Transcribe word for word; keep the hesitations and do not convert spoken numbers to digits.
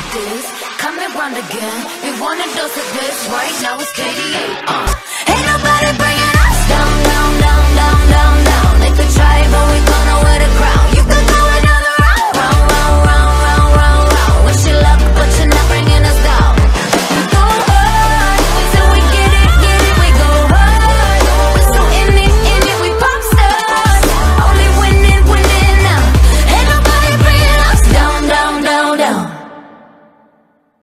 this, coming round again. We want a dose of this, right now it's K D A. Uh.